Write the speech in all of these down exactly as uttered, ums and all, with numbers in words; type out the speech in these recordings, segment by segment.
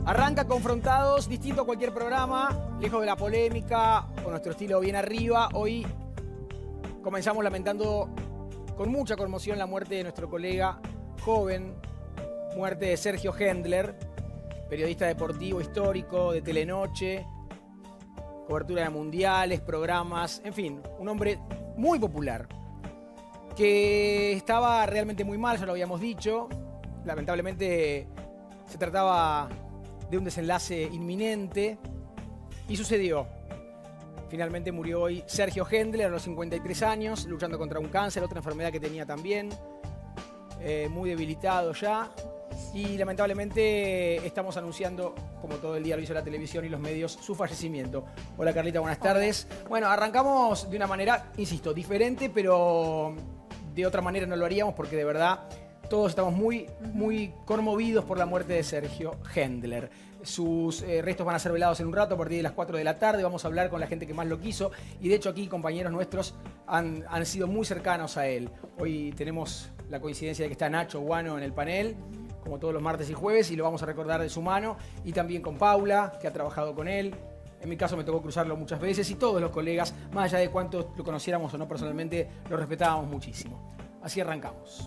Arranca Confrontados, distinto a cualquier programa, lejos de la polémica, con nuestro estilo bien arriba. Hoy comenzamos lamentando con mucha conmoción la muerte de nuestro colega joven, muerte de Sergio Hendler, periodista deportivo histórico de Telenoche, cobertura de mundiales, programas, en fin, un hombre muy popular, que estaba realmente muy mal, ya lo habíamos dicho. Lamentablemente se trataba de un desenlace inminente y sucedió. Finalmente murió hoy Sergio Hendler a los cincuenta y tres años, luchando contra un cáncer, otra enfermedad que tenía también, eh, muy debilitado ya. Y lamentablemente estamos anunciando, como todo el día lo hizo la televisión y los medios, su fallecimiento. Hola Carlita, buenas tardes. Bueno, arrancamos de una manera, insisto, diferente, pero de otra manera no lo haríamos porque de verdad todos estamos muy, muy conmovidos por la muerte de Sergio Hendler. Sus eh, restos van a ser velados en un rato a partir de las cuatro de la tarde. Vamos a hablar con la gente que más lo quiso. Y de hecho aquí compañeros nuestros han, han sido muy cercanos a él. Hoy tenemos la coincidencia de que está Nacho Guano en el panel, como todos los martes y jueves, y lo vamos a recordar de su mano. Y también con Paula, que ha trabajado con él. En mi caso me tocó cruzarlo muchas veces. Y todos los colegas, más allá de cuánto lo conociéramos o no personalmente, lo respetábamos muchísimo. Así arrancamos.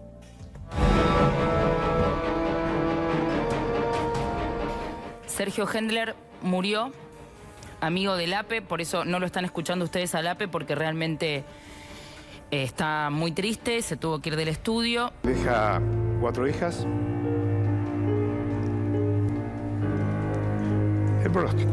Sergio Hendler murió, amigo del A P E, por eso no lo están escuchando ustedes al A P E, porque realmente eh, está muy triste, se tuvo que ir del estudio. Deja cuatro hijas. El pronóstico.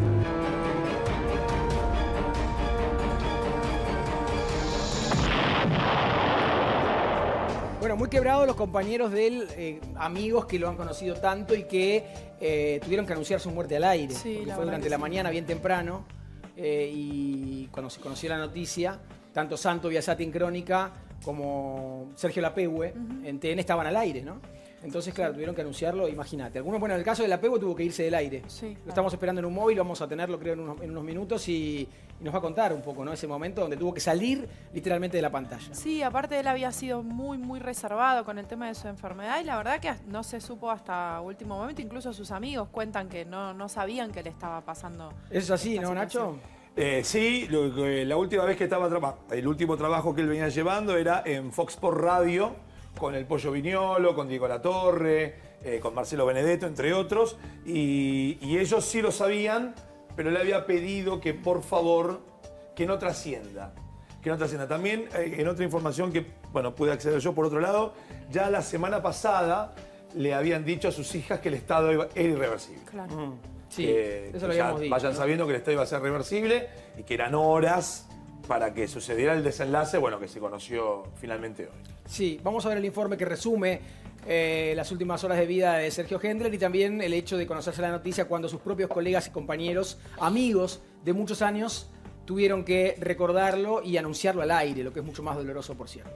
Bueno, muy quebrados los compañeros de él, eh, amigos que lo han conocido tanto y que eh, tuvieron que anunciar su muerte al aire. Sí, porque la fue durante sí. la mañana, bien temprano, eh, y cuando se conoció la noticia, tanto Santo Biasati en Crónica como Sergio Lapehue uh-huh. en T N estaban al aire, ¿no? Entonces, claro, tuvieron que anunciarlo, imagínate. Algunos, bueno, en el caso de Lapehue tuvo que irse del aire. Sí, lo claro. estamos esperando en un móvil, vamos a tenerlo creo en unos, en unos minutos y, y nos va a contar un poco, ¿no? Ese momento donde tuvo que salir literalmente de la pantalla. Sí, aparte él había sido muy, muy reservado con el tema de su enfermedad y la verdad que no se supo hasta último momento. Incluso sus amigos cuentan que no, no sabían que le estaba pasando. ¿Es así, no, Nacho? Eh, sí, lo, la última vez que estaba trabajando, el último trabajo que él venía llevando era en Fox Sports Radio, con el Pollo Viñolo, con Diego Latorre, eh, con Marcelo Benedetto, entre otros, y, y ellos sí lo sabían, pero le había pedido que por favor, que no trascienda. Que no trascienda. También, eh, en otra información que, bueno, pude acceder yo por otro lado, ya la semana pasada le habían dicho a sus hijas que el estado era irreversible. Claro. Mm. Sí, que, eso que lo habíamos dicho, vayan ¿no? sabiendo que el estado iba a ser reversible y que eran horas para que sucediera el desenlace, bueno, que se conoció finalmente hoy. Sí, vamos a ver el informe que resume eh, las últimas horas de vida de Sergio Hendler y también el hecho de conocerse la noticia cuando sus propios colegas y compañeros, amigos de muchos años, tuvieron que recordarlo y anunciarlo al aire, lo que es mucho más doloroso, por cierto.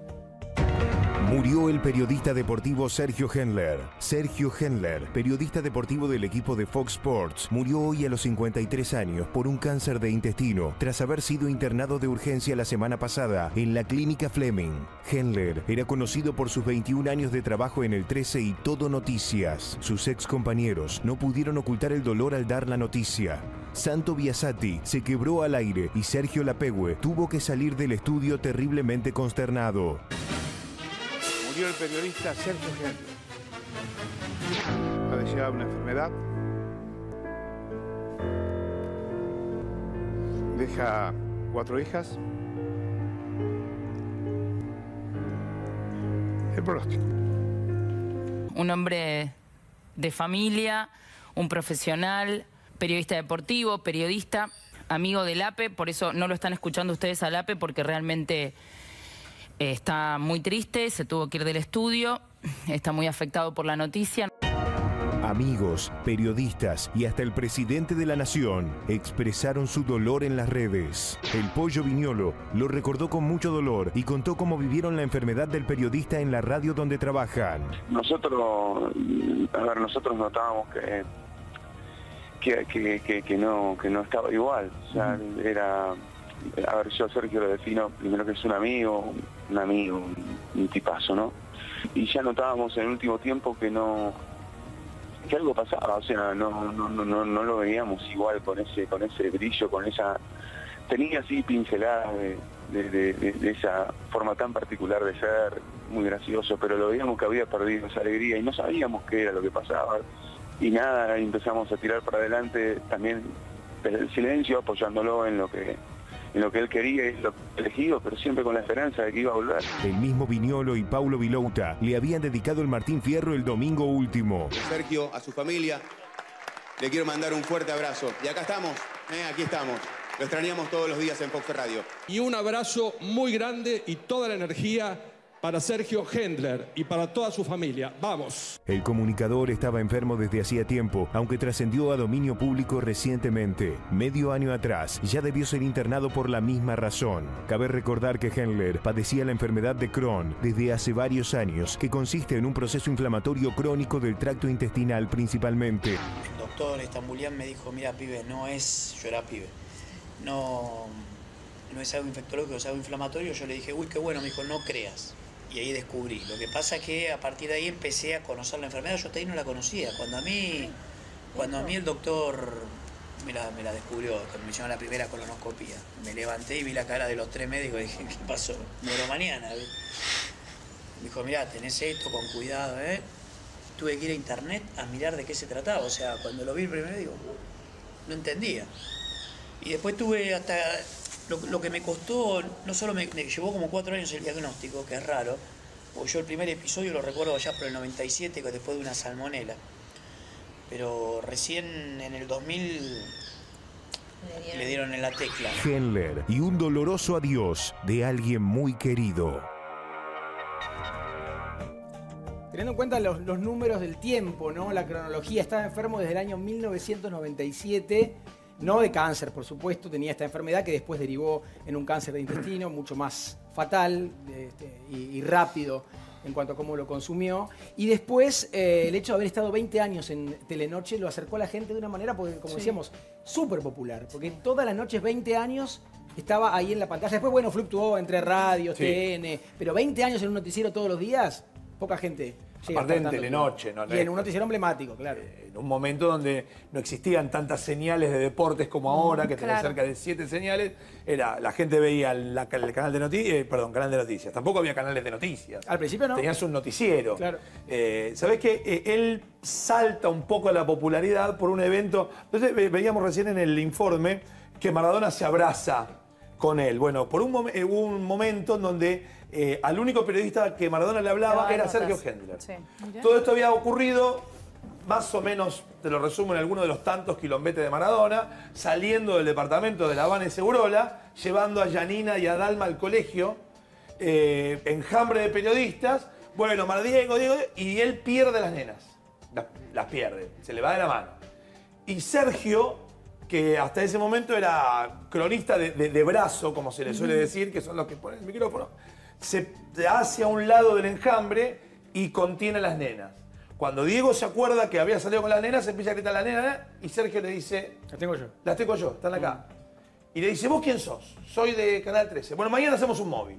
Murió el periodista deportivo Sergio Hendler. Sergio Hendler, periodista deportivo del equipo de Fox Sports, murió hoy a los cincuenta y tres años por un cáncer de intestino tras haber sido internado de urgencia la semana pasada en la clínica Fleming. Hendler era conocido por sus veintiún años de trabajo en el trece y Todo Noticias. Sus ex compañeros no pudieron ocultar el dolor al dar la noticia. Santo Biasati se quebró al aire y Sergio Lapehue tuvo que salir del estudio terriblemente consternado. Murió el periodista Sergio Hendler. Padecía una enfermedad. Deja cuatro hijas. El pronóstico. Un hombre de familia, un profesional, periodista deportivo, periodista, amigo del A P E, por eso no lo están escuchando ustedes al A P E, porque realmente eh, está muy triste, se tuvo que ir del estudio, está muy afectado por la noticia. Amigos, periodistas y hasta el presidente de la nación expresaron su dolor en las redes. El Pollo Viñolo lo recordó con mucho dolor y contó cómo vivieron la enfermedad del periodista en la radio donde trabajan. Nosotros, a ver, nosotros notábamos que que, que, que, que no que no estaba igual. O sea, uh-huh. era, a ver, yo a Sergio lo defino primero que es un amigo, un amigo, un, un tipazo, ¿no? Y ya notábamos en el último tiempo que no que algo pasaba, o sea, no, no, no, no, no lo veíamos igual con ese, con ese brillo, con esa, tenía así pinceladas de, de, de, de, de esa forma tan particular de ser, muy gracioso, pero lo veíamos que había perdido esa alegría y no sabíamos qué era lo que pasaba. Y nada, empezamos a tirar para adelante también desde el silencio, apoyándolo en lo que en lo que él quería y lo elegido, pero siempre con la esperanza de que iba a volver. El mismo Viñolo y Paulo Vilouta le habían dedicado el Martín Fierro el domingo último. Sergio, a su familia, le quiero mandar un fuerte abrazo. Y acá estamos, eh, aquí estamos. Lo extrañamos todos los días en Fox Radio. Y un abrazo muy grande y toda la energía para Sergio Hendler y para toda su familia. ¡Vamos! El comunicador estaba enfermo desde hacía tiempo, aunque trascendió a dominio público recientemente. Medio año atrás, ya debió ser internado por la misma razón. Cabe recordar que Hendler padecía la enfermedad de Crohn desde hace varios años, que consiste en un proceso inflamatorio crónico del tracto intestinal principalmente. El doctor Estambulián me dijo, mira, pibe, no es, yo era pibe, no, no es algo infectológico, es algo inflamatorio. Yo le dije, uy, qué bueno, me dijo, no creas. Y ahí descubrí. Lo que pasa es que a partir de ahí empecé a conocer la enfermedad. Yo hasta ahí no la conocía. Cuando a mí, cuando a mí el doctor me la, me la descubrió, cuando me hicieron la primera colonoscopía, me levanté y vi la cara de los tres médicos y dije, ¿qué pasó? Muero mañana. Me dijo, mirá, tenés esto, con cuidado, ¿eh? Tuve que ir a internet a mirar de qué se trataba. O sea, cuando lo vi el primero, digo, no entendía. Y después tuve hasta... Lo, lo que me costó, no solo me, me llevó como cuatro años el diagnóstico, que es raro, porque yo el primer episodio lo recuerdo allá por el noventa y siete, después de una salmonela. Pero recién en el dos mil le dieron en la tecla. Hendler y un doloroso adiós de alguien muy querido. Teniendo en cuenta los, los números del tiempo, ¿no? La cronología, estaba enfermo desde el año mil novecientos noventa y siete. No de cáncer, por supuesto, tenía esta enfermedad que después derivó en un cáncer de intestino mucho más fatal este, y, y rápido en cuanto a cómo lo consumió. Y después eh, el hecho de haber estado veinte años en Telenoche lo acercó a la gente de una manera, porque, como sí. decíamos, súper popular. Porque todas las noches, veinte años, estaba ahí en la pantalla. Después, bueno, fluctuó entre radios, sí. T N, pero veinte años en un noticiero todos los días, poca gente. Aparte en Telenoche, ¿no? Y en un noticiero emblemático, claro. En un momento donde no existían tantas señales de deportes como ahora, que tenía claro. cerca de siete señales, era la gente veía la, el canal de noticias, eh, perdón, canal de noticias. Tampoco había canales de noticias. Al principio no. Tenías un noticiero. Claro. Eh, ¿Sabés qué? Eh, él salta un poco a la popularidad por un evento. Entonces veíamos recién en el informe que Maradona se abraza con él. Bueno, por un, mom hubo un momento en donde Eh, al único periodista que Maradona le hablaba era Sergio Hendler. Sí. Todo esto había ocurrido, más o menos, te lo resumo, en alguno de los tantos quilombetes de Maradona, saliendo del departamento de La Habana y Segurola, llevando a Yanina y a Dalma al colegio, eh, enjambre de periodistas. Bueno, Mar Diego, Diego, y él pierde las nenas. Las, las pierde, se le va de la mano. Y Sergio, que hasta ese momento era cronista de, de, de brazo, como se le suele decir, que son los que ponen el micrófono, se hace a un lado del enjambre y contiene a las nenas. Cuando Diego se acuerda que había salido con las nenas, se empieza a gritar a las nenas y Sergio le dice... Las tengo yo. Las tengo yo, están acá. Y le dice, ¿vos quién sos? Soy de Canal trece. Bueno, mañana hacemos un móvil.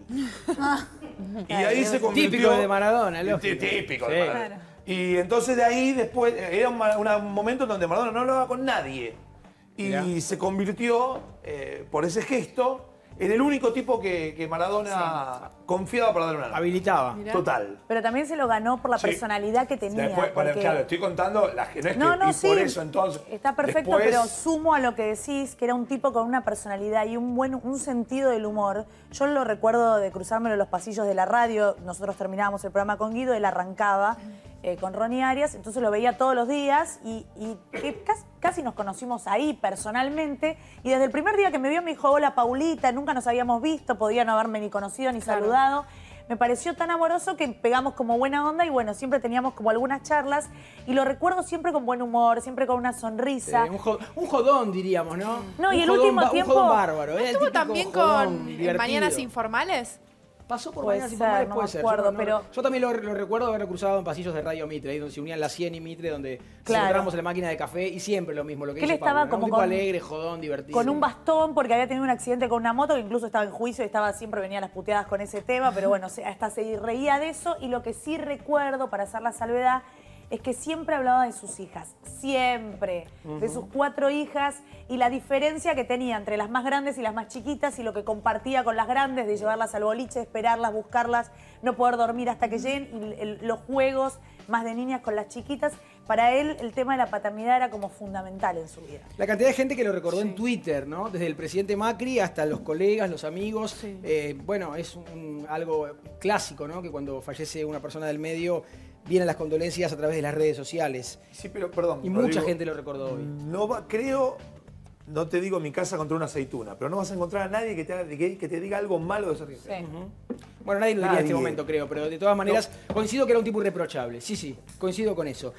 Y ahí se convirtió... Típico de Maradona, lógico. Típico de sí. Maradona. Claro. Y entonces de ahí después, era un, un momento en donde Maradona no hablaba con nadie. Y Mirá. se convirtió, eh, por ese gesto, en el único tipo que, que Maradona sí. confiaba para dar una nota. Habilitaba. Mirá. Total. Pero también se lo ganó por la sí. personalidad que tenía. Después, porque... Claro, estoy contando, las que no es no, que no, y sí. por eso entonces... Está perfecto, después... pero sumo a lo que decís, que era un tipo con una personalidad y un buen un sentido del humor. Yo lo recuerdo de cruzármelo en los pasillos de la radio. Nosotros terminábamos el programa con Guido, él arrancaba eh, con Ronnie Arias, entonces lo veía todos los días y, y que casi, casi nos conocimos ahí personalmente. Y desde el primer día que me vio me dijo, hola Paulita, nunca nos habíamos visto, podía no haberme ni conocido ni claro. saludado. Me pareció tan amoroso que pegamos como buena onda y bueno, siempre teníamos como algunas charlas y lo recuerdo siempre con buen humor, siempre con una sonrisa. Sí, un, jod un jodón, diríamos, ¿no? No, un y el jodón, último tiempo... Un jodón bárbaro. ¿eh? ¿Estuvo también con divertido. Mañanas Informales? Pasó por puede Mañanas ser, Informales, no puede me ser. acuerdo, Yo, no, pero... yo también lo, lo recuerdo haberlo cruzado en pasillos de Radio Mitre, ahí donde se unían la Cien y Mitre, donde claro. encontramos en la máquina de café y siempre lo mismo, lo que él dice estaba Pablo, ¿no? como Un tipo con, alegre, jodón, divertido. Con un bastón porque había tenido un accidente con una moto que incluso estaba en juicio y estaba siempre venía a las puteadas con ese tema, pero bueno, hasta se reía de eso y lo que sí recuerdo, para hacer la salvedad, es que siempre hablaba de sus hijas, siempre, uh-huh. de sus cuatro hijas y la diferencia que tenía entre las más grandes y las más chiquitas y lo que compartía con las grandes de llevarlas al boliche, esperarlas, buscarlas, no poder dormir hasta que lleguen y el, los juegos más de niñas con las chiquitas. Para él el tema de la paternidad era como fundamental en su vida. La cantidad de gente que lo recordó sí. en Twitter, ¿no? Desde el presidente Macri hasta los colegas, los amigos. Sí. Eh, bueno, es un, algo clásico, ¿no? Que cuando fallece una persona del medio vienen las condolencias a través de las redes sociales. Sí, pero perdón. Y mucha digo, gente lo recordó hoy. No va, creo, no te digo mi casa contra una aceituna, pero no vas a encontrar a nadie que te, haga, que, que te diga algo malo de Sergio. Sí. Uh-huh. Bueno, nadie lo diría en este momento, creo, pero de todas maneras no. coincido que era un tipo irreprochable. Sí, sí, coincido con eso.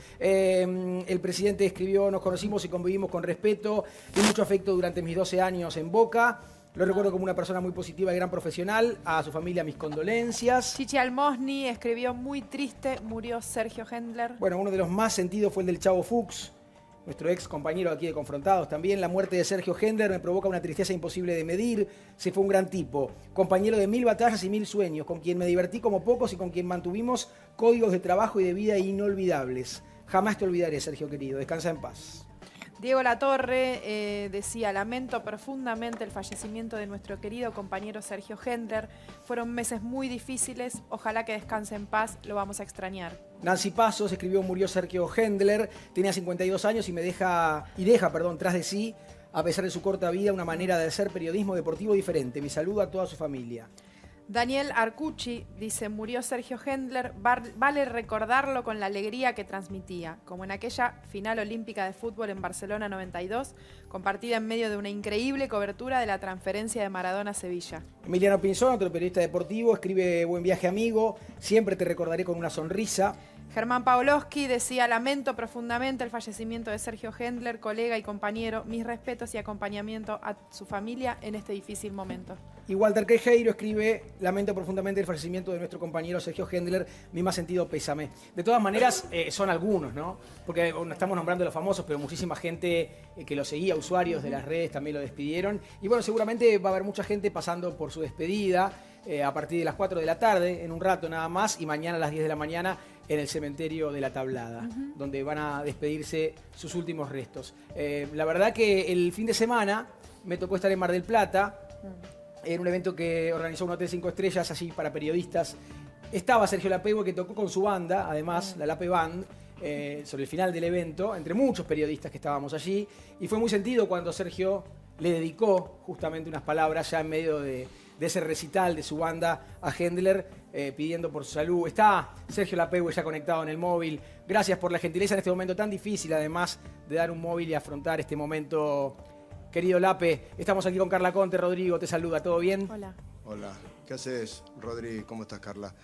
Eh, el presidente escribió, nos conocimos y convivimos con respeto y mucho afecto durante mis doce años en Boca. Lo recuerdo como una persona muy positiva y gran profesional. A su familia mis condolencias. Chichi Almosni escribió muy triste, murió Sergio Hendler. Bueno, uno de los más sentidos fue el del Chavo Fuchs, nuestro ex compañero aquí de Confrontados. También la muerte de Sergio Hendler me provoca una tristeza imposible de medir. Se fue un gran tipo, compañero de mil batallas y mil sueños, con quien me divertí como pocos y con quien mantuvimos códigos de trabajo y de vida inolvidables. Jamás te olvidaré, Sergio querido. Descansa en paz. Diego Latorre eh, decía, lamento profundamente el fallecimiento de nuestro querido compañero Sergio Hendler. Fueron meses muy difíciles, ojalá que descanse en paz, lo vamos a extrañar. Nancy Pasos escribió, murió Sergio Hendler, tenía cincuenta y dos años y me deja, y deja, perdón, tras de sí, a pesar de su corta vida, una manera de hacer periodismo deportivo diferente. Mi saludo a toda su familia. Daniel Arcucci dice, murió Sergio Hendler, vale recordarlo con la alegría que transmitía, como en aquella final olímpica de fútbol en Barcelona noventa y dos, compartida en medio de una increíble cobertura de la transferencia de Maradona a Sevilla. Emiliano Pinzón, otro periodista deportivo, escribe, buen viaje amigo, siempre te recordaré con una sonrisa. Germán Pawlowski decía, lamento profundamente el fallecimiento de Sergio Hendler, colega y compañero, mis respetos y acompañamiento a su familia en este difícil momento. Y Walter Quejeiro escribe, lamento profundamente el fallecimiento de nuestro compañero Sergio Hendler, mi más sentido pésame. De todas maneras, eh, son algunos, ¿no? Porque bueno, estamos nombrando a los famosos, pero muchísima gente eh, que lo seguía, usuarios de las redes, también lo despidieron. Y bueno, seguramente va a haber mucha gente pasando por su despedida eh, a partir de las cuatro de la tarde, en un rato nada más, y mañana a las diez de la mañana en el cementerio de La Tablada, uh-huh. donde van a despedirse sus últimos restos. Eh, la verdad que el fin de semana me tocó estar en Mar del Plata, uh-huh. en un evento que organizó un hotel cinco estrellas allí para periodistas. Estaba Sergio Lapehue, que tocó con su banda, además, la Lape Band, eh, sobre el final del evento, entre muchos periodistas que estábamos allí. Y fue muy sentido cuando Sergio le dedicó justamente unas palabras ya en medio de, de ese recital de su banda a Hendler, eh, pidiendo por su salud. Está Sergio Lapehue ya conectado en el móvil. Gracias por la gentileza en este momento tan difícil, además de dar un móvil y afrontar este momento. Querido Lape, estamos aquí con Carla Conte. Rodrigo te saluda, ¿todo bien? Hola. Hola, ¿qué haces, Rodri? ¿Cómo estás, Carla?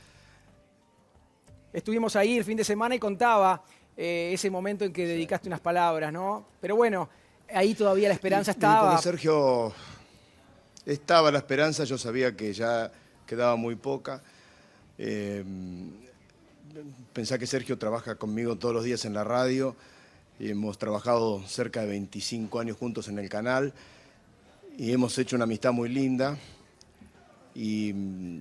Estuvimos ahí el fin de semana y contaba eh, ese momento en que sí. dedicaste unas palabras, ¿no? Pero bueno, ahí todavía la esperanza y, estaba. Y como Sergio estaba la esperanza, yo sabía que ya quedaba muy poca. Eh, pensá que Sergio trabaja conmigo todos los días en la radio. Y hemos trabajado cerca de veinticinco años juntos en el canal y hemos hecho una amistad muy linda y,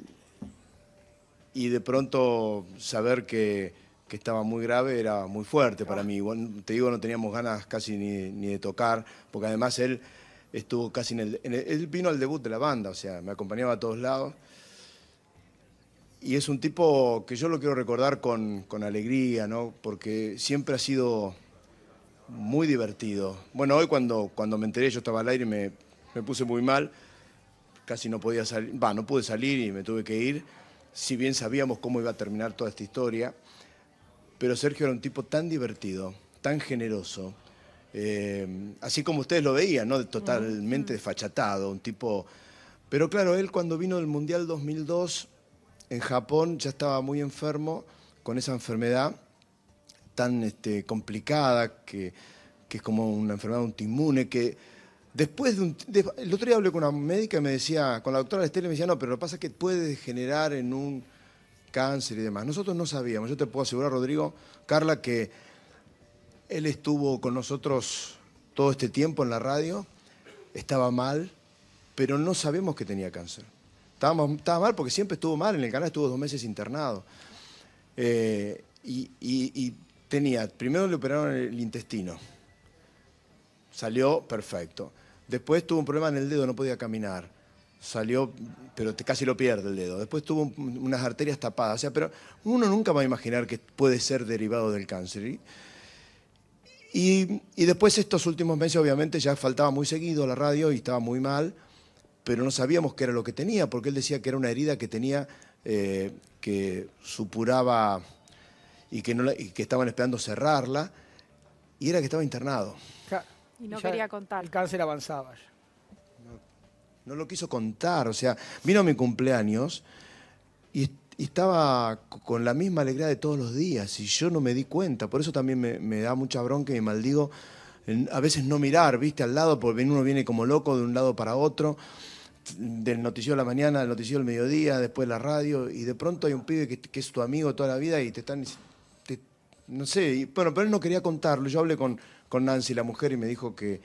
y de pronto saber que, que estaba muy grave era muy fuerte para mí. Bueno, te digo, no teníamos ganas casi ni, ni de tocar, porque además él estuvo casi en el, en el... Él vino al debut de la banda, o sea, me acompañaba a todos lados. Y es un tipo que yo lo quiero recordar con, con alegría, ¿no? Porque siempre ha sido muy divertido. Bueno, hoy cuando, cuando me enteré, yo estaba al aire y me, me puse muy mal. Casi no podía salir, va, no pude salir y me tuve que ir. Si bien sabíamos cómo iba a terminar toda esta historia. Pero Sergio era un tipo tan divertido, tan generoso. Eh, así como ustedes lo veían, ¿no? Totalmente desfachatado, un tipo... Pero claro, él cuando vino del Mundial dos mil dos, en Japón ya estaba muy enfermo con esa enfermedad tan este, complicada, que, que es como una enfermedad autoinmune, que después de un... De, el otro día hablé con una médica y me decía, con la doctora Estela, me decía, no, pero lo que pasa es que puede degenerar en un cáncer y demás. Nosotros no sabíamos. Yo te puedo asegurar, Rodrigo, Carla, que él estuvo con nosotros todo este tiempo en la radio, estaba mal, pero no sabemos que tenía cáncer. Estábamos, estaba mal porque siempre estuvo mal, en el canal estuvo dos meses internado. Eh, y... y, y tenía, primero le operaron el intestino. Salió perfecto. Después tuvo un problema en el dedo, no podía caminar. Salió, pero te, casi lo pierde el dedo. Después tuvo un, unas arterias tapadas. O sea, pero uno nunca va a imaginar que puede ser derivado del cáncer. Y, y, y después estos últimos meses, obviamente, ya faltaba muy seguido a la radio y estaba muy mal, pero no sabíamos qué era lo que tenía, porque él decía que era una herida que tenía, eh, que supuraba y que, no la, y que estaban esperando cerrarla, y era que estaba internado. Y no ya quería contar. El cáncer avanzaba ya. No lo quiso contar, o sea, vino a mi cumpleaños y, y estaba con la misma alegría de todos los días y yo no me di cuenta, por eso también me, me da mucha bronca y me maldigo en, a veces no mirar, viste, al lado, porque uno viene como loco de un lado para otro, del noticiero de la mañana, del noticiero del mediodía, después la radio, y de pronto hay un pibe que, que es tu amigo toda la vida y te están, te, no sé, y, bueno, pero él no quería contarlo, yo hablé con, con Nancy, la mujer, y me dijo que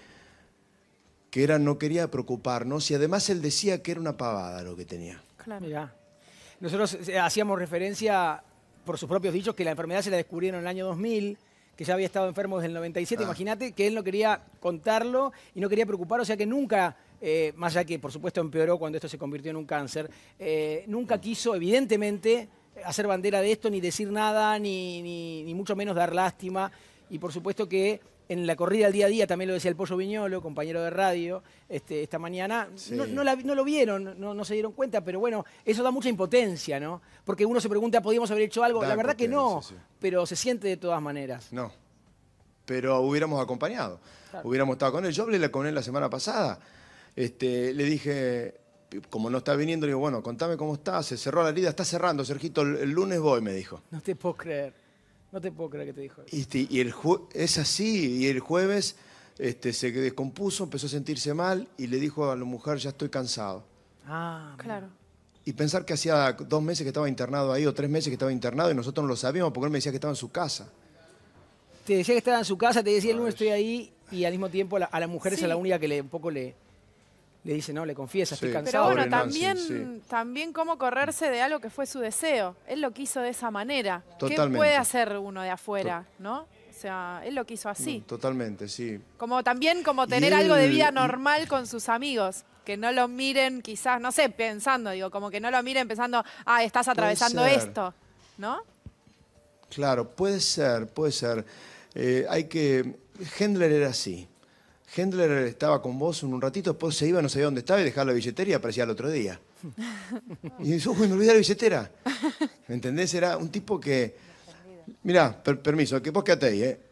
que era, no quería preocuparnos, y además él decía que era una pavada lo que tenía. Claro. Mirá. Nosotros eh, hacíamos referencia, por sus propios dichos, que la enfermedad se la descubrieron en el año dos mil, que ya había estado enfermo desde el noventa y siete. Ah. Imagínate que él no quería contarlo y no quería preocupar, o sea que nunca, eh, más allá que por supuesto empeoró cuando esto se convirtió en un cáncer, eh, nunca quiso, evidentemente, hacer bandera de esto, ni decir nada, ni, ni, ni mucho menos dar lástima. Y por supuesto que en la corrida al día a día, también lo decía el Pollo Viñolo, compañero de radio, este, esta mañana, sí. no, no, la, no lo vieron, no, no se dieron cuenta, pero bueno, eso da mucha impotencia, ¿no? Porque uno se pregunta, ¿podíamos haber hecho algo? Da la verdad que no, sí. pero se siente de todas maneras. No, pero hubiéramos acompañado, claro. hubiéramos estado con él. Yo hablé con él la semana pasada, este, le dije, como no está viniendo, le digo, bueno, contame cómo está, se cerró la herida, está cerrando, Sergito, el, el lunes voy, me dijo. No te puedo creer. No te puedo creer que te dijo eso. Y, y el es así, y el jueves este, se descompuso, empezó a sentirse mal y le dijo a la mujer, ya estoy cansado. Ah, claro. Y pensar que hacía dos meses que estaba internado ahí, o tres meses que estaba internado, y nosotros no lo sabíamos porque él me decía que estaba en su casa. Te decía que estaba en su casa, te decía el lunes estoy ahí, y al mismo tiempo a la, a la mujer sí. esa es la única que le, un poco le... Le dice, no, le confiesa, sí. estoy cansado. Pero bueno, también, sí. también cómo correrse de algo que fue su deseo. Él lo quiso de esa manera. Totalmente. ¿Qué puede hacer uno de afuera, no? O sea, él lo quiso así. No, totalmente, sí. Como también como tener él, algo de vida normal y... con sus amigos. Que no lo miren quizás, no sé, pensando, digo, como que no lo miren pensando, ah, estás atravesando esto, ¿no? Claro, puede ser, puede ser. Eh, hay que... Hendler era así. Hendler estaba con vos un ratito, después se iba, no sabía dónde estaba y dejaba la billetera y aparecía el otro día. Y dice, uy, me olvidé la billetera. ¿Me entendés? Era un tipo que... Mirá, per permiso, que vos quedate ahí, ¿eh?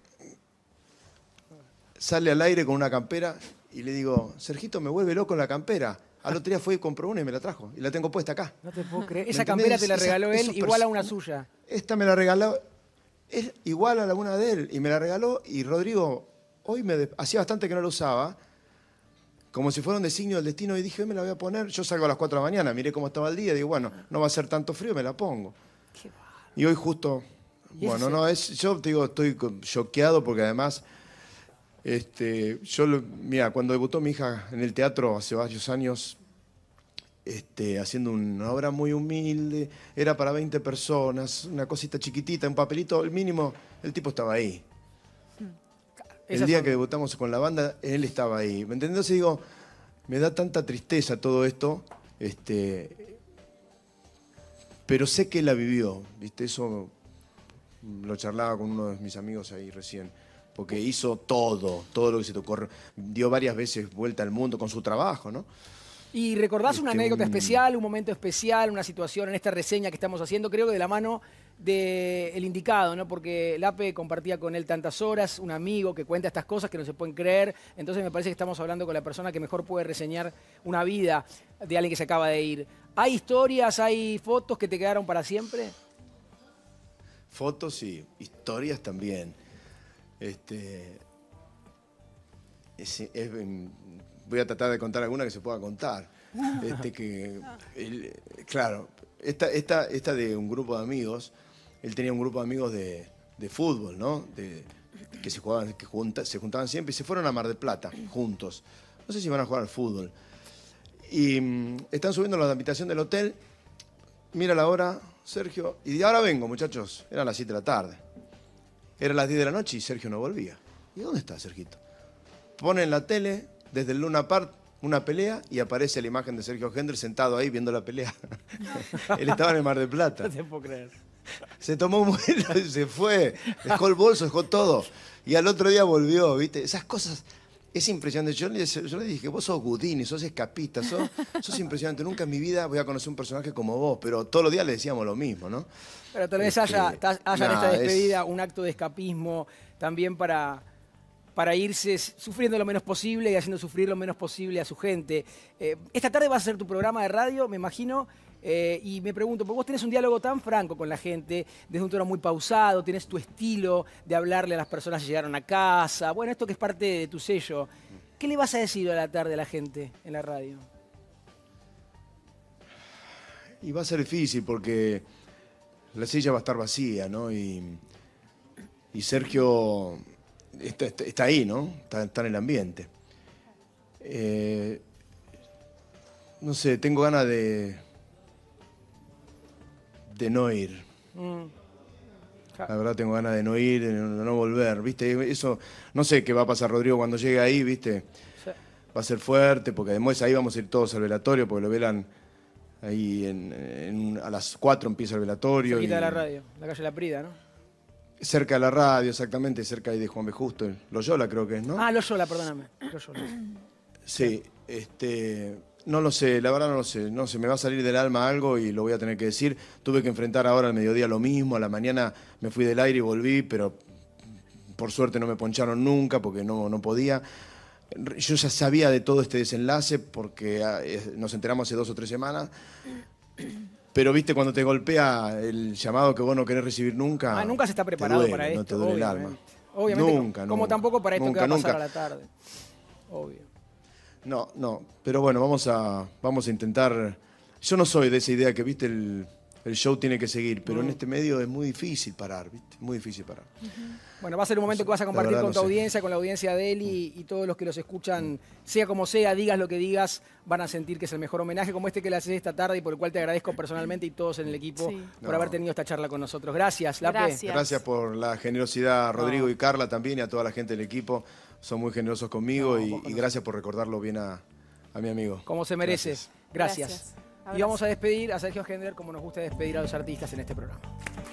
Sale al aire con una campera y le digo, Sergito, me vuelve loco la campera. Al otro día fue y compró una y me la trajo. Y la tengo puesta acá. No te puedo creer. Esa campera te la regaló Esa, él igual a una suya. Esta me la regaló, es igual a la una de él. Y me la regaló y Rodrigo... Hoy me hacía bastante que no lo usaba, como si fuera un designio del destino, y dije, hoy me la voy a poner. Yo salgo a las cuatro de la mañana, miré cómo estaba el día, y digo, bueno, no va a ser tanto frío, me la pongo. Qué y hoy justo, bueno, no, es, yo te digo, estoy choqueado porque además, este, yo, mira, cuando debutó mi hija en el teatro hace varios años, este, haciendo una obra muy humilde, era para veinte personas, una cosita chiquitita, un papelito, el mínimo, el tipo estaba ahí. El día que debutamos con la banda, él estaba ahí. ¿Me entendés? Entonces digo, me da tanta tristeza todo esto, este, pero sé que él la vivió, ¿viste? Eso lo charlaba con uno de mis amigos ahí recién, porque hizo todo, todo lo que se te ocurre. Dio varias veces vuelta al mundo con su trabajo, ¿no? ¿Y recordás una Este, anécdota un- especial, un momento especial, una situación en esta reseña que estamos haciendo? Creo que de la mano del indicado, ¿no? Porque Lape compartía con él tantas horas, un amigo que cuenta estas cosas que no se pueden creer. Entonces me parece que estamos hablando con la persona que mejor puede reseñar una vida de alguien que se acaba de ir. ¿Hay historias, hay fotos que te quedaron para siempre? Fotos y historias también. Este, es- es- em, voy a tratar de contar alguna que se pueda contar. Este, que, el- claro, esta, esta, esta de un grupo de amigos, él tenía un grupo de amigos de, de fútbol, ¿no? De, que se, jugaban, que junta- se juntaban siempre y se fueron a Mar del Plata juntos. No sé si van a jugar al fútbol. Y mm, están subiendo a la habitación del hotel. Mira la hora, Sergio, y de ahora vengo, muchachos. Eran las siete de la tarde. Era las diez de la noche y Sergio no volvía. ¿Y dónde está Sergito? Pone en la tele, desde el Luna Park, una pelea y aparece la imagen de Sergio Hendler sentado ahí viendo la pelea. Él estaba en el Mar del Plata. No te puedo creer. Se tomó un vuelo y se fue. Dejó el bolso, dejó todo. Y al otro día volvió, ¿viste? Esas cosas... Es impresionante. Yo le, yo le dije, vos sos Houdini, sos escapista, sos, sos impresionante. Nunca en mi vida voy a conocer un personaje como vos, pero todos los días le decíamos lo mismo, ¿no? Pero tal vez Este, haya, haya en nah, esta despedida es- un acto de escapismo también para, para irse sufriendo lo menos posible y haciendo sufrir lo menos posible a su gente. Eh, esta tarde vas a hacer tu programa de radio, me imagino, eh, y me pregunto, porque vos tenés un diálogo tan franco con la gente, desde un tono muy pausado, tenés tu estilo de hablarle a las personas que llegaron a casa, bueno, esto que es parte de tu sello. ¿Qué le vas a decir a la tarde a la gente en la radio? Y va a ser difícil porque la silla va a estar vacía, ¿no? Y, y Sergio está, está- está ahí, ¿no? Está, está en el ambiente. Eh, no sé, tengo ganas de, de no ir. Mm. La verdad tengo ganas de no ir, de no, de no volver, ¿viste? Eso, no sé qué va a pasar Rodrigo cuando llegue ahí, ¿viste? Sí. Va a ser fuerte, porque además ahí vamos a ir todos al velatorio, porque lo velan ahí en, en- a las cuatro empieza el velatorio. Cerquita y- de la radio, la calle La Prida, ¿no? Cerca de la radio, exactamente, cerca ahí de Juan B. Justo, Loyola creo que es, ¿no? Ah, Loyola, perdóname. Loyola. Sí, este, no lo sé, la verdad no lo sé, no sé, me va a salir del alma algo y lo voy a tener que decir. Tuve que enfrentar ahora al mediodía lo mismo, a la mañana me fui del aire y volví, pero por suerte no me poncharon nunca porque no, no podía. Yo ya sabía de todo este desenlace porque ah, eh, nos enteramos hace dos o tres semanas. Pero viste, cuando te golpea el llamado que vos no querés recibir nunca. Ah, nunca se está te preparado duele, para esto. No te duele el obviamente. alma. Obviamente, Nunca, como nunca, tampoco para esto nunca, que va a pasar nunca. a la tarde. Obvio. No, no, pero bueno, vamos a, vamos a intentar. Yo no soy de esa idea que, viste, el, el show tiene que seguir, pero Mm. en este medio es muy difícil parar, viste, muy difícil parar. Bueno, va a ser un momento que vas a compartir verdad con no tu sé. audiencia, con la audiencia de él y, y todos los que los escuchan, sea como sea, digas lo que digas, van a sentir que es el mejor homenaje como este que le haces esta tarde y por el cual te agradezco personalmente y todos en el equipo Sí. por No. haber tenido esta charla con nosotros. Gracias, Lape. Gracias. Gracias por la generosidad a Rodrigo No. y Carla también y a toda la gente del equipo. Son muy generosos conmigo No, y, vos y gracias por recordarlo bien a, a mi amigo. Como se merece. Gracias. Gracias. Gracias. Y Abrazo. vamos a despedir a Sergio Hendler como nos gusta despedir a los artistas en este programa.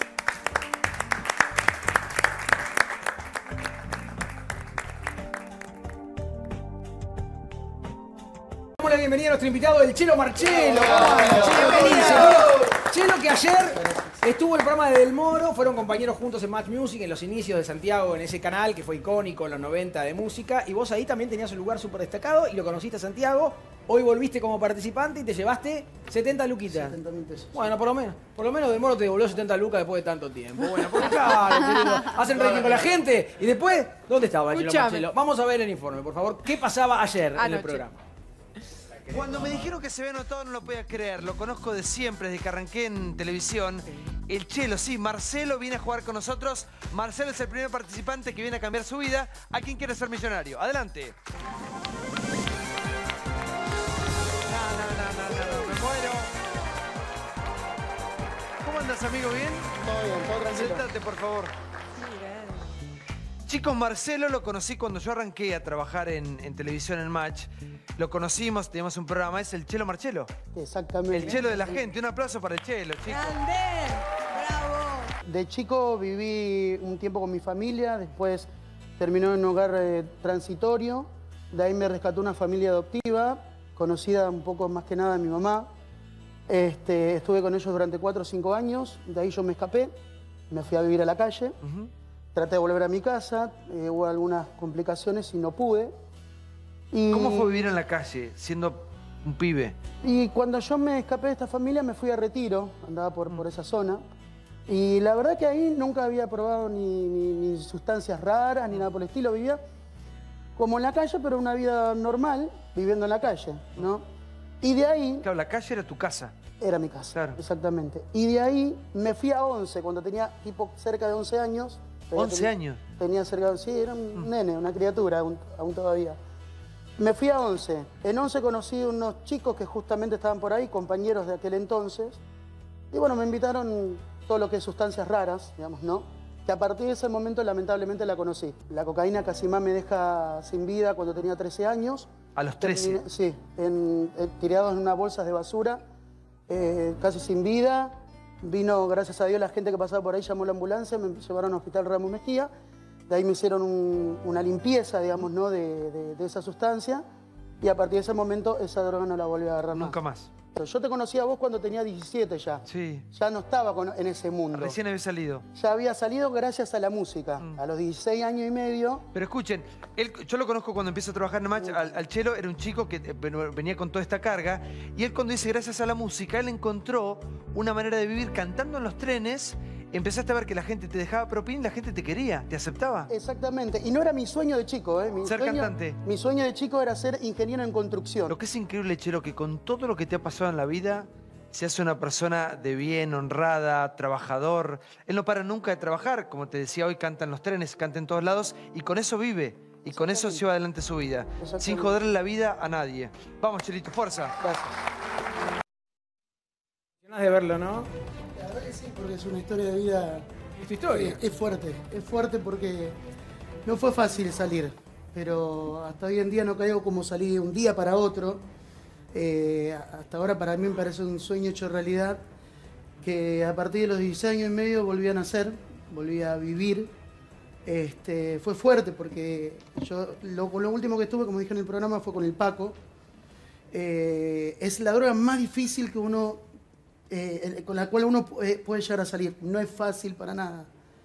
Damos la bienvenida a nuestro invitado, el Chelo Marchelo. Chelo, Chelo que ayer estuvo en el programa de Del Moro, fueron compañeros juntos en Match Music en los inicios de Santiago, en ese canal que fue icónico en los noventa de música, y vos ahí también tenías un lugar súper destacado y lo conociste a Santiago. Hoy volviste como participante y te llevaste setenta luquitas. setenta mil pesos. Bueno, por lo menos, por lo menos Del Moro te devolvió setenta lucas después de tanto tiempo. Bueno, porque claro, querido, hacen rating con la gente. Y después, ¿dónde estaba el Chelo Escuchame. Marchelo? Vamos a ver el informe, por favor. ¿Qué pasaba ayer en el Anoche. programa? Cuando me dijeron que se había notado no lo podía creer, lo conozco de siempre, desde que arranqué en televisión. El Chelo, sí, Marcelo viene a jugar con nosotros. Marcelo es el primer participante que viene a cambiar su vida. ¿A quién quiere ser millonario? Adelante. No, no, no, no, no, no, me muero. ¿Cómo andas, amigo? ¿Bien? Todo bien, todo tranquilo. Sentate, por favor. Chicos, Marcelo lo conocí cuando yo arranqué a trabajar en, en televisión en Match. Lo conocimos, teníamos un programa, es el Chelo Marchelo. Exactamente. El Chelo de la gente. Un aplauso para el Chelo, chicos. De chico viví un tiempo con mi familia, después terminó en un hogar eh, transitorio. De ahí me rescató una familia adoptiva, conocida un poco más que nada de mi mamá. Este, estuve con ellos durante cuatro o cinco años, de ahí yo me escapé, me fui a vivir a la calle. Traté de volver a mi casa, eh, hubo algunas complicaciones y no pude. Y, ¿Cómo fue vivir en la calle siendo un pibe? Y cuando yo me escapé de esta familia me fui a Retiro, andaba por, por esa zona. Y la verdad que ahí nunca había probado ni, ni- ni sustancias raras ni nada por el estilo. Vivía como en la calle, pero una vida normal, viviendo en la calle, ¿no? Y de ahí... Claro, la calle era tu casa. Era mi casa, exactamente. Y de ahí me fui a once, cuando tenía tipo cerca de once años. ¿once Tenía- años? Tenía cerca de... Sí, era un nene, una criatura aún, aún todavía. Me fui a once. En once conocí unos chicos que justamente estaban por ahí, compañeros de aquel entonces. Y bueno, me invitaron todo lo que es sustancias raras, digamos, ¿no? que a partir de ese momento lamentablemente la conocí. La cocaína casi más me deja sin vida cuando tenía trece años. ¿A los trece? Terminé, sí, en, en, tirados en unas bolsas de basura, eh, casi sin vida. Vino, gracias a Dios, la gente que pasaba por ahí llamó la ambulancia, me llevaron al hospital Ramos Mejía. De ahí me hicieron un, una limpieza, digamos, ¿no? de, de, de esa sustancia. Y a partir de ese momento esa droga no la volví a agarrar más. Nunca más. Yo te conocí a vos cuando tenía diecisiete ya. Sí. Ya no estaba con, en ese mundo. Recién había salido. Ya había salido gracias a la música. Mm. A los dieciséis años y medio. Pero escuchen, él, yo lo conozco cuando empiezo a trabajar en Match. Al, al Chelo era un chico que venía con toda esta carga. Y él cuando dice gracias a la música, él encontró una manera de vivir cantando en los trenes. Empezaste a ver que la gente te dejaba propina y la gente te quería, te aceptaba. Exactamente. Y no era mi sueño de chico, ¿eh? Mi ser sueño, cantante. Mi sueño de chico era ser ingeniero en construcción. Lo que es increíble, Chelo, que con todo lo que te ha pasado en la vida, seas una persona de bien, honrada, trabajador. Él no para nunca de trabajar. Como te decía, hoy canta en los trenes, canta en todos lados. Y con eso vive. Y con eso lleva adelante su vida. Sin joderle la vida a nadie. Vamos, Chelito, fuerza. Gracias. Ganas de verlo, ¿no? La verdad que sí, porque es una historia de vida... ¿Es tu historia? Es, es fuerte, es fuerte porque no fue fácil salir, pero hasta hoy en día no caigo como salí de un día para otro. Eh, hasta ahora para mí me parece un sueño hecho realidad, que a partir de los dieciséis años y medio volví a nacer, volví a vivir. Este, fue fuerte porque yo lo, lo último que estuve, como dije en el programa, fue con el Paco. Eh, es la droga más difícil que uno... Eh, con la cual uno puede llegar a salir. No es fácil para nada.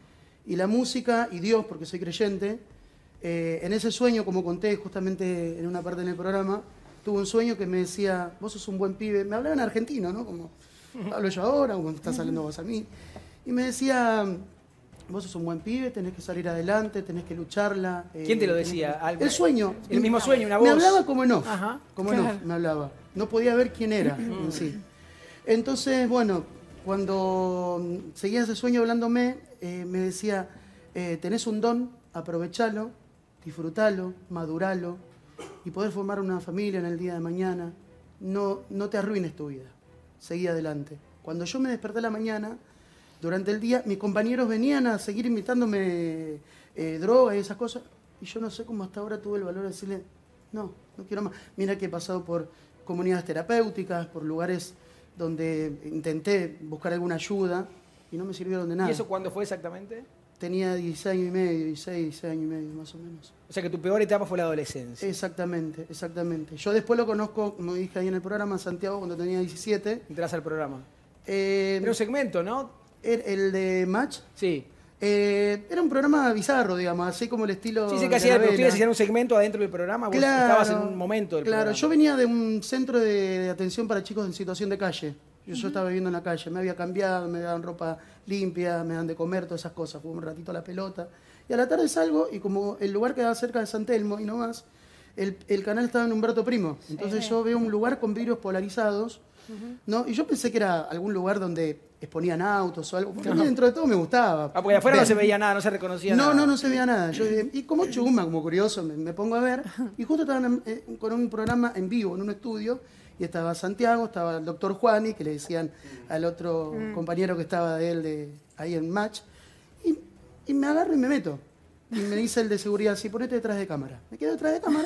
Y la música y Dios, porque soy creyente, eh, en ese sueño, como conté justamente en una parte del programa, tuve un sueño que me decía, vos sos un buen pibe. Me hablaba en argentino, ¿no? Como hablo yo ahora, como estás saliendo vos a mí. Y me decía, vos sos un buen pibe, tenés que salir adelante, tenés que lucharla. Eh, ¿Quién te lo decía? Que... El sueño. El mismo sueño, una voz. Me hablaba como en off. Ajá. Como en off me hablaba. No podía ver quién era en sí. Entonces, bueno, cuando seguía ese sueño hablándome, eh, me decía, eh, tenés un don, aprovechalo, disfrutalo, maduralo y poder formar una familia en el día de mañana. No, no te arruines tu vida, seguí adelante. Cuando yo me desperté a la mañana, durante el día, mis compañeros venían a seguir invitándome eh, drogas y esas cosas, y yo no sé cómo hasta ahora tuve el valor de decirle, no, no quiero más. Mira que he pasado por comunidades terapéuticas, por lugares donde intenté buscar alguna ayuda y no me sirvieron de nada. ¿Y eso cuándo fue exactamente? Tenía dieciséis años y medio, dieciséis, dieciséis años y medio, más o menos. O sea que tu peor etapa fue la adolescencia. Exactamente, exactamente. Yo después lo conozco, como dije ahí en el programa, Santiago, cuando tenía diecisiete. Entras al programa. Eh, Era un segmento, ¿no? El, el de Match. Sí. Eh, era un programa bizarro, digamos, así como el estilo. Sí, sí, que hacía, ustedes hacían un segmento adentro del programa, vos claro, estabas en un momento del Claro, programa. yo venía de un centro de, de atención para chicos en situación de calle. Yo, Uh-huh. yo estaba viviendo en la calle, me había cambiado, me daban ropa limpia, me daban de comer, todas esas cosas. Jugué un ratito a la pelota. Y a la tarde salgo y como el lugar quedaba cerca de San Telmo y no más, el, el canal estaba en Humberto Primo. Entonces Sí. yo veo un lugar con vidrios polarizados, ¿no? Y yo pensé que era algún lugar donde exponían autos o algo, porque a mí Ajá. dentro de todo me gustaba. Ah, porque afuera no Ver. se veía nada, no se reconocía No, nada. no, no se veía nada. Yo, dije, y como chuma, como curioso, me, me pongo a ver. Y justo estaban eh, con un programa en vivo, en un estudio, y estaba Santiago, estaba el doctor Juani, que le decían al otro Mm. compañero que estaba de él de, ahí en Match. Y, y me agarro y me meto. Y me dice el de seguridad, sí, ponete detrás de cámara. Me quedo detrás de cámara.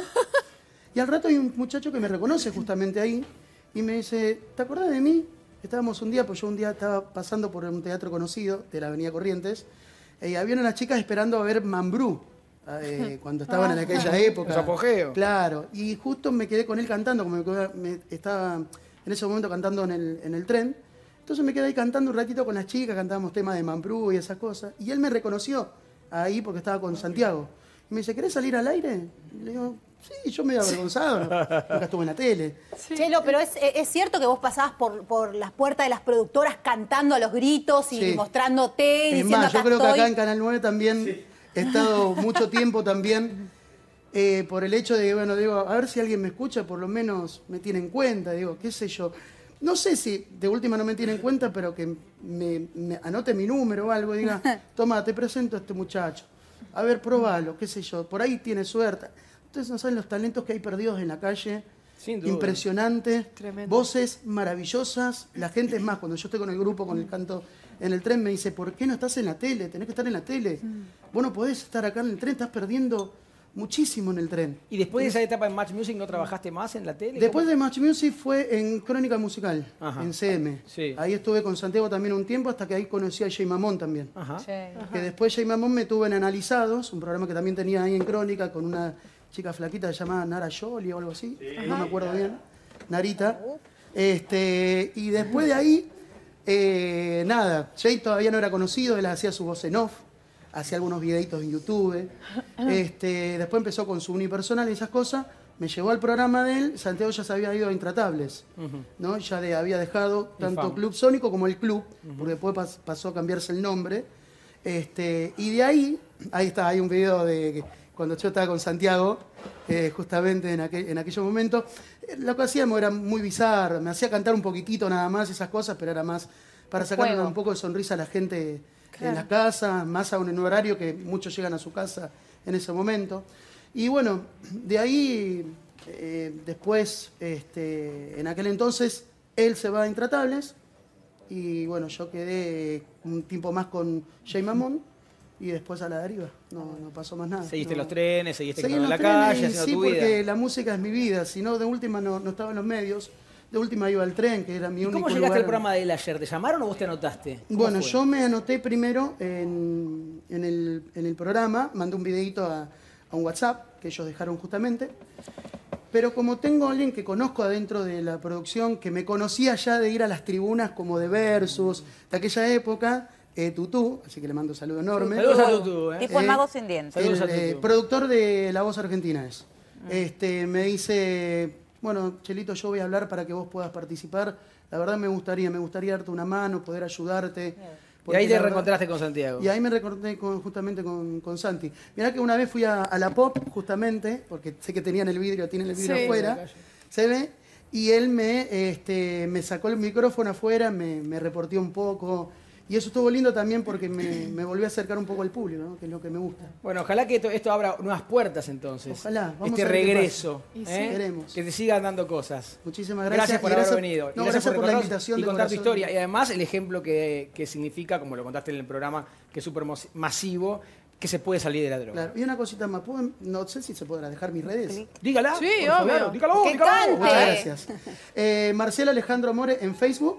Y al rato hay un muchacho que me reconoce justamente ahí. Y me dice, ¿te acordás de mí? Estábamos un día, pues yo un día estaba pasando por un teatro conocido de la Avenida Corrientes, y había unas chicas esperando a ver Mambrú, eh, cuando estaban en aquella época. Los apogeos. Claro, y justo me quedé con él cantando, como me, me- estaba en ese momento cantando en el, en el tren. Entonces me quedé ahí cantando un ratito con las chicas, cantábamos temas de Mambrú y esas cosas. Y él me reconoció ahí porque estaba con Santiago. Y me dice, ¿querés salir al aire? Y le digo, sí, yo medio avergonzado, ¿no? Nunca estuve en la tele. Chelo, pero es, es cierto que vos pasabas por, por las puertas de las productoras cantando a los gritos y Sí. mostrándote y Es diciendo más, yo acá creo que estoy. acá en Canal nueve también he estado mucho tiempo también eh, por el hecho de, bueno, digo, a ver si alguien me escucha, por lo menos me tiene en cuenta, digo, qué sé yo. No sé si de última no me tiene en cuenta, pero que me, me anote mi número o algo y diga, toma, te presento a este muchacho. A ver, probalo, qué sé yo, por ahí tiene suerte. Ustedes no saben los talentos que hay perdidos en la calle Sin duda. impresionante, Tremendo. voces maravillosas. La gente, es más, cuando yo estoy con el grupo, con el canto en el tren, me dice, ¿por qué no estás en la tele? Tenés que estar en la tele. Vos no podés estar acá en el tren, estás perdiendo muchísimo en el tren. ¿Y después de esa etapa en Match Music no trabajaste más en la tele? Después ¿Cómo? de Match Music fue en Crónica Musical, Ajá. en C M. Sí. Ahí estuve con Santiago también un tiempo, hasta que ahí conocí a Jay Mamón también. Ajá. Que después Jay Mamón me tuvo en Analizados, un programa que también tenía ahí en Crónica, con una chica flaquita llamada Nara Jolie o algo así, no me acuerdo bien, Narita. Este, y después de ahí, eh, nada, Jay todavía no era conocido, él hacía su voz en off, hacía algunos videitos en YouTube. Este, después empezó con su unipersonal y esas cosas. Me llevó al programa de él. Santiago ya se había ido a Intratables, Ujú. ¿no? Ya de- había dejado El tanto fama. Club Sónico como el club, Ujú. porque después pas- pasó a cambiarse el nombre. Este, y de ahí, ahí está, hay un video de que cuando yo estaba con Santiago, eh, justamente en, aquel, en aquellos momentos, eh, lo que hacíamos era muy bizarro. Me hacía cantar un poquitito nada más, esas cosas, pero era más para sacarle Juego. un poco de sonrisa a la gente Claro. en la casa, más aún en un horario que muchos llegan a su casa en ese momento. Y bueno, de ahí, eh, después, este, en aquel entonces, él se va a Intratables y bueno, yo quedé un tiempo más con Jay Mamón y después a la deriva. No, no pasó más nada. Seguiste No. los trenes, seguiste Seguí cantando en en la los calle, trenes, haciendo sí, tu vida. porque la música es mi vida. Si no, de última no, no estaba en los medios. De última iba al tren, que era mi ¿Y único cómo llegaste lugar. al programa de él ayer? ¿Te llamaron o vos te anotaste? ¿Cómo Bueno, fue? yo me anoté primero en, en el, en el programa, mandé un videito a, a un WhatsApp que ellos dejaron justamente. Pero como tengo a alguien que conozco adentro de la producción, que me conocía ya de ir a las tribunas como de Versus, de aquella época, eh, Tutú, así que le mando un saludo enorme. Saludos a Tutú, ¿eh? Tipo el mago sin dientes. El, Saludos a eh, Tutú. productor de La Voz Argentina es. Este, me dice, bueno, Chelito, yo voy a hablar para que vos puedas participar. La verdad me gustaría, me gustaría darte una mano, poder ayudarte. Y ahí te Porque la verdad- reencontraste con Santiago. Y ahí me recordé con- justamente con, con Santi. Mirá que una vez fui a, a la Pop, justamente, porque sé que tenían el vidrio, tienen el vidrio Sí. afuera, se ve, y él me, este, me sacó el micrófono afuera, me, me reporteó un poco, y eso estuvo lindo también porque me, me volvió a acercar un poco al público, ¿no? Que es lo que me gusta. Bueno, ojalá que esto, esto abra nuevas puertas entonces. Ojalá, vamos Este a ver qué regreso. pasa. Y sí. ¿eh? Queremos. Que te sigan dando cosas. Muchísimas Gracias, gracias. por y haber gracias- venido. no, Y gracias por la recordarnos invitación y de contar tu corazón. historia. Y además el ejemplo que, que significa, como lo contaste en el programa, que es súper mos- masivo, que se puede salir de la droga. Claro. Y una cosita más, ¿puedo- no sé si se podrá dejar mis redes. Dígala. Sí, por favor, obvio. dígalo, Que dígalo. cante. Muchas gracias. Eh, Marcelo Alejandro More en Facebook.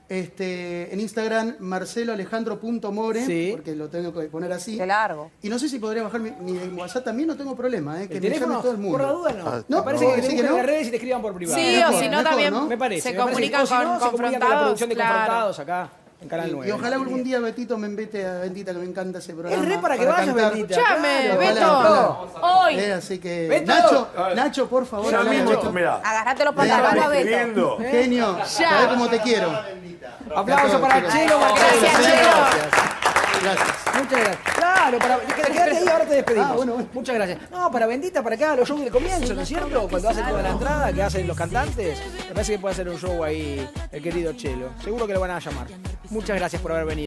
Este, en Instagram, marceloalejandro.more, Sí. porque lo tengo que poner así. Qué largo. Y no sé si podría bajar mi, mi WhatsApp también, no tengo problema, ¿eh? que ¿El me llame teléfono? todo el mundo. Por la duda no. Ah, Me no, parece no, que te sí busquen que no. en las redes y te escriban por privado. Sí, Mejor, o si no mejor, también ¿no? Me parece. se me parece. comunican O si no, con se comunican con la producción de Confrontados, Confrontados acá en Canal Y, nueve. y ojalá algún día Betito me invite a Bendita, que me encanta ese programa. Es re para que vayas, cantar. Bendita. Llame, Claro, Beto. ojalá, Hoy. Eh, así que, Beto. Nacho, Nacho, por favor, Ya hablame mismo, de esto. mirá. Agarrate los Me están pantalones a Beto. escribiendo. Genio, Ya. sabés cómo te quiero. Aplauso para Chelo. Chelo. para Gracias, Chelo. Chelo. Gracias. Muchas gracias. Claro, para, quédate ahí, ahora te despedimos. Ah, bueno, bueno. Muchas gracias. No, para Bendita, para que haga los shows del comienzo, ¿no es cierto? Cuando hacen toda la entrada, que hacen los cantantes, me parece que puede hacer un show ahí el querido Chelo. Seguro que lo van a llamar. Muchas gracias por haber venido.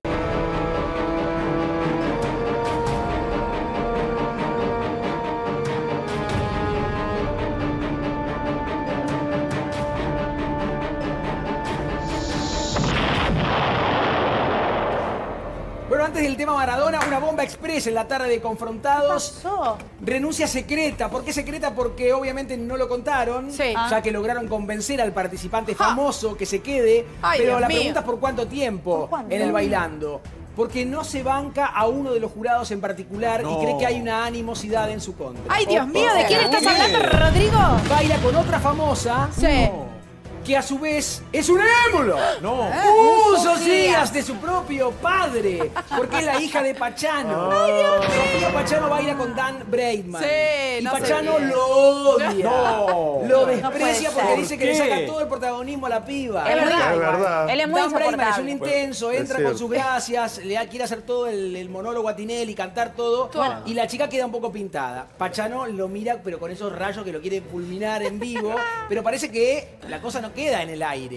Bueno, antes del tema Maradona, una bomba express en la tarde de Confrontados. ¿Qué pasó? Renuncia secreta. ¿Por qué secreta? Porque obviamente no lo contaron, Sí. ya que lograron convencer al participante famoso que se quede. Ay, pero Dios la mío. pregunta es por cuánto tiempo ¿Por cuánto? en el Bailando. Porque no se banca a uno de los jurados en particular y cree que hay una animosidad en su contra. Ay, Dios mío, ¿de quién estás ¿Qué? hablando, Rodrigo? Baila con otra famosa. Sí. Que a su vez es un émulo. No. ¡Uh, Socias! De su propio padre. Porque es la hija de Pachano. Sofía Pachano baila con Dan Braidman. Sí, y no sé Pachano bien. lo odia. No. Lo No puede desprecia porque ser. dice que le ¿Por qué? saca todo el protagonismo a la piba. Es verdad. Es verdad. Él es muy Dan Braidman es un insoportable. intenso, Es entra cierto. con sus gracias, le da- quiere hacer todo el, el monólogo a Tinelli, cantar todo, Todo. y la chica queda un poco pintada. Pachano lo mira, pero con esos rayos que lo quiere fulminar en vivo, pero parece que la cosa no queda en el aire.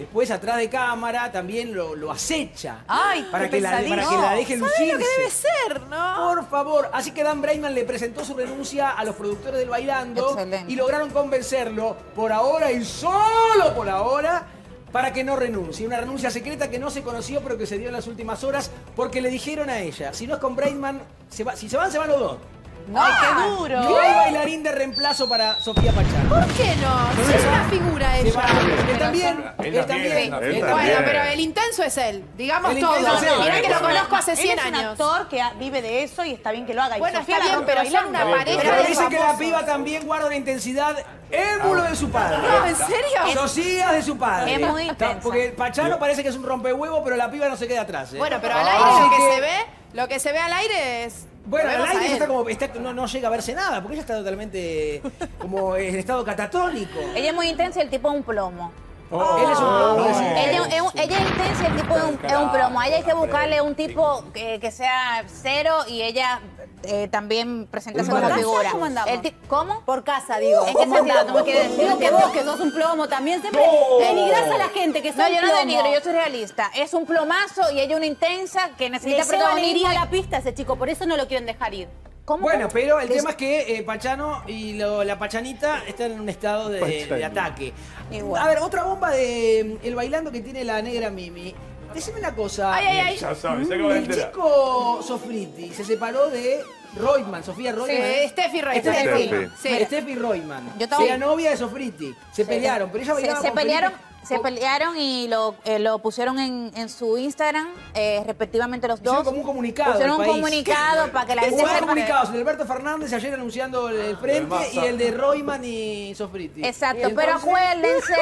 después atrás de cámara también lo, lo acecha. Ay, para qué que, la, para pesadilla. que la deje ¿Sabes lucirse. lo que debe ser, no? Por favor. Así que Dan Braidman le presentó su renuncia a los productores del Bailando. Excelente. Y lograron convencerlo, por ahora y solo por ahora, para que no renuncie. Una renuncia secreta que no se conoció, pero que se dio en las últimas horas, porque le dijeron a ella, si no es con Braidman, se va, si se van, se van los dos. No, ¡ay, qué duro! No hay bailarín de reemplazo para Sofía Pachano. ¿Por qué no? Si es una figura Se ella. va. Él también. Él también. Sí. Él Bueno, también. pero el intenso es él. Digamos El todo. intenso es él. Mirá que lo conozco hace Él cien es un años. actor que vive de eso y está bien que lo haga. Y Bueno, Sofía está la bien, rompe pero son bailando. una pareja Pero de dicen que la famosos. piba también guarda una intensidad émulo de su padre. No, ¿en serio? Socias de su padre. Es muy intensa. Porque Pachano parece que es un rompehuevo, pero la piba no se queda atrás. ¿eh? Bueno, pero al aire Así lo que, que- se ve, lo que se ve al aire es. Bueno, lo al vemos a aire él. está como, está- no, no llega a verse nada, porque ella está totalmente como en estado catatónico. Ella es muy intensa y el tipo es un plomo. Él es un plomo. Ella, es un- ella es intensa y el tipo es un, es un plomo. A ella hay que buscarle un tipo que, que sea cero y ella eh, también presentarse ¿Por como casa? figura. ¿Cómo andamos? El ti- ¿Cómo? Por casa, digo. ¿En qué sentido? ¿Tú me quieres decir? Digo que vos, que sos un plomo también, siempre denigrás a la gente que sos No, yo no plomo. denigro, yo soy realista. Es un plomazo y ella una intensa que necesita Le lleva protagonismo. alegría a la pista ese chico, por eso no lo quieren dejar ir. ¿Cómo? Bueno, pero el Que tema es que eh, Pachano y lo- la Pachanita están en un estado de, Pachani. de ataque. Igual. A ver, otra bomba de mm, el bailando que tiene la negra Mimi. Decime una cosa. Ay, ay, ay. Ya sabes, se acaba de El enterar. chico Sofriti se separó de Reutemann, Sofía Reutemann. Sí, Steffi Reutemann. Steffi. Steffi. Sí. Steffi Reutemann. Yo también. Era novia de Sofriti. Se pelearon, pero ella Se, bailaba se con pelearon, Felipe- se pelearon y lo, eh, lo pusieron en, en su Instagram, eh, respectivamente los Hicieron dos. como un comunicado. Pusieron al un país. comunicado para que la Hubo gente dos sepa. comunicados, el de Alberto Fernández ayer anunciando el del frente más y el de Reutemann y Sofriti. Exacto, Y pero entonces- acuérdense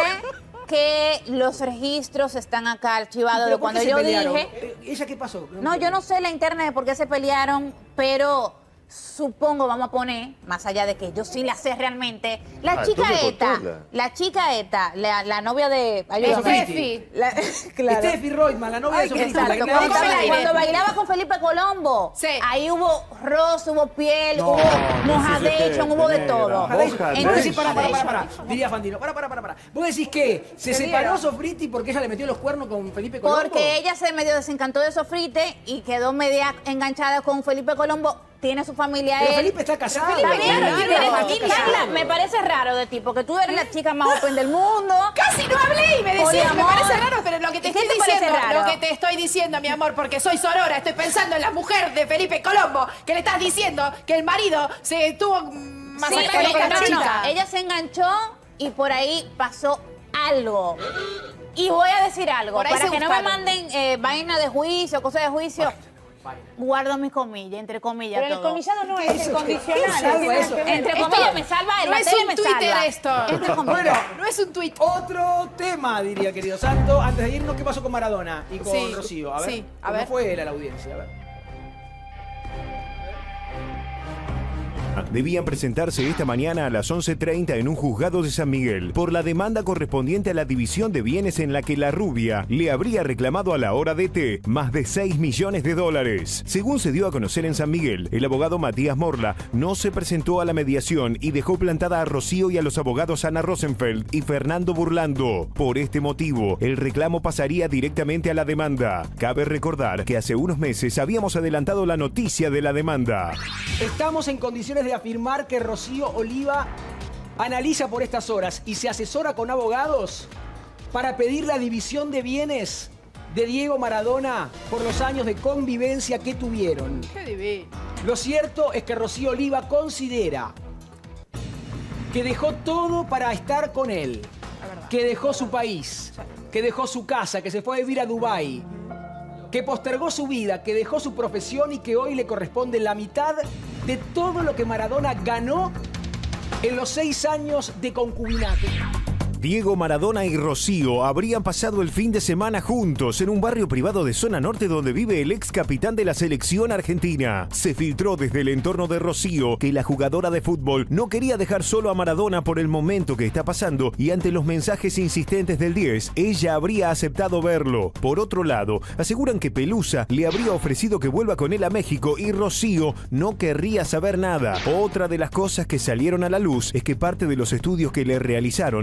que los registros están acá archivados ¿Pero de por qué cuando se yo pelearon? dije. Eh, ¿Ella qué pasó? No, yo no sé la interna de por qué se pelearon, pero supongo, vamos a poner, más allá de que yo sí la sé realmente, la Ah, chica entonces esta, controla. la chica esta, la, la novia de... ayúdame. Steffi. La- claro. Steffi Reutemann, la novia Ay, de Sofriti. exacto, la que cuando, nadie sabe. cuando bailaba con Felipe Colombo, Sí. ahí hubo roce, hubo piel, No, hubo no mojadation, sé, hubo de negra. todo. Moja- Vos Entonces- decís, para, para, para, para, diría Fantino, para, para, para, para. Vos decís que se Se separó dieron. Sofriti porque ella le metió los cuernos con Felipe Colombo. Porque ella se medio desencantó de Sofrite y quedó media enganchada con Felipe Colombo. Tiene su familia Pero él. Felipe está casado. Está bien, Claro, tiene claro, familia. está casado. Carla, me parece raro de ti, porque tú eres la chica más open del mundo. Casi no hablé y me decías, me Poliamor. parece raro, pero lo que te ¿Y qué estoy te parece diciendo, raro? lo que te estoy diciendo, mi amor, porque soy sorora, estoy pensando en la mujer de Felipe Colombo, que le estás diciendo que el marido se tuvo mm, Sí, masacrado pero con no, la no, chica. no. Ella se enganchó y por ahí pasó algo. Y voy a decir algo, Por ahí para se que no me buscaron. manden eh, vaina de juicio, cosas de juicio. Guardo mis comillas, entre comillas. Pero el todo. comillado no ¿Qué es es el eso? condicional. ¿Qué salva tiene eso? que ver. Entre Esto comillas me salva, no la es tele un me Twitter salva. esto. Entre comillas. Bueno, No es un tuit. otro tema, diría el querido Santo. Antes de irnos, ¿qué pasó con Maradona y con Sí, Rocío? A ver, sí, a ¿cómo ver. fue él a la audiencia? A ver. Debían presentarse esta mañana a las once treinta en un juzgado de San Miguel por la demanda correspondiente a la división de bienes en la que la rubia le habría reclamado a la hora de té más de seis millones de dólares. Según se dio a conocer en San Miguel, el abogado Matías Morla no se presentó a la mediación y dejó plantada a Rocío y a los abogados Ana Rosenfeld y Fernando Burlando. Por este motivo, el reclamo pasaría directamente a la demanda. Cabe recordar que hace unos meses habíamos adelantado la noticia de la demanda. Estamos en condiciones de afirmar que Rocío Oliva analiza por estas horas y se asesora con abogados para pedir la división de bienes de Diego Maradona por los años de convivencia que tuvieron. Qué divino. Lo cierto es que Rocío Oliva considera que dejó todo para estar con él, que dejó su país, que dejó su casa, que se fue a vivir a Dubái, que postergó su vida, que dejó su profesión y que hoy le corresponde la mitad de todo lo que Maradona ganó en los seis años de concubinato. Diego Maradona y Rocío habrían pasado el fin de semana juntos en un barrio privado de zona norte donde vive el ex capitán de la selección argentina. Se filtró desde el entorno de Rocío que la jugadora de fútbol no quería dejar solo a Maradona por el momento que está pasando y ante los mensajes insistentes del diez, ella habría aceptado verlo. Por otro lado, aseguran que Pelusa le habría ofrecido que vuelva con él a México y Rocío no querría saber nada. Otra de las cosas que salieron a la luz es que parte de los estudios que le realizaron habría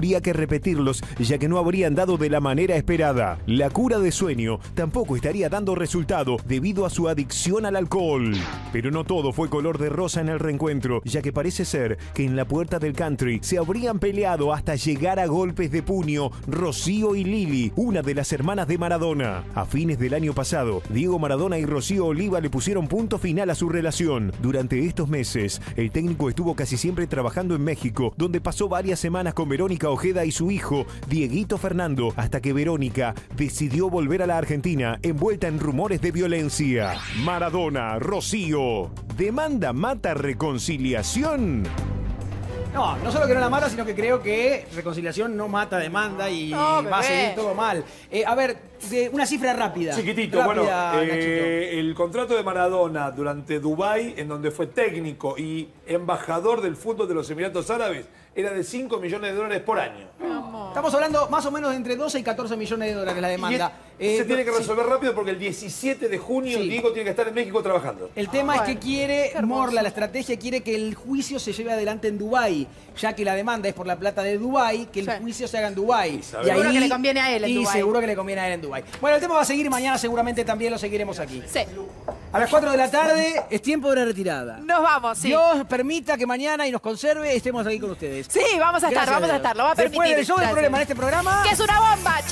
habría que repetirlos, ya que no habrían dado de la manera esperada. La cura de sueño tampoco estaría dando resultado debido a su adicción al alcohol. Pero no todo fue color de rosa en el reencuentro, ya que parece ser que en la puerta del country se habrían peleado hasta llegar a golpes de puño Rocío y Lili, una de las hermanas de Maradona. A fines del año pasado, Diego Maradona y Rocío Oliva le pusieron punto final a su relación. Durante estos meses, el técnico estuvo casi siempre trabajando en México, donde pasó varias semanas con Verónica Ojeda y su hijo, Dieguito Fernando, hasta que Verónica decidió volver a la Argentina envuelta en rumores de violencia. Maradona, Rocío, ¿demanda mata reconciliación? No, no solo que no la mata, sino que creo que reconciliación no mata demanda y No, va a bebé. seguir todo mal. Eh, a ver, de una cifra rápida. Chiquitito, Rápida, bueno, Nachito. eh, el contrato de Maradona durante Dubái, en donde fue técnico y embajador del fútbol de los Emiratos Árabes, era de cinco millones de dólares por año. Estamos hablando más o menos de entre doce y catorce millones de dólares la demanda. Y es- se Eh, tiene que sí. resolver rápido porque el diecisiete de junio Sí. Diego tiene que estar en México trabajando. El tema Ah, es que bueno. quiere, Qué hermoso. Morla, la estrategia quiere que el juicio se lleve adelante en Dubái, ya que la demanda es por la plata de Dubái, que el Sí. juicio se haga en Dubái. sabés. Seguro que le conviene a él en y Dubái. seguro que le conviene a él en Dubái. Bueno, el tema va a seguir mañana, seguramente también lo seguiremos aquí. Sí. A las cuatro de la tarde es tiempo de la retirada. Nos vamos, sí. Dios permita que mañana y nos conserve estemos aquí con ustedes. Sí, vamos a estar, Gracias, vamos a Dios. estar, lo va a permitir. Después del show del Gracias. problema en este programa. Que es una bomba.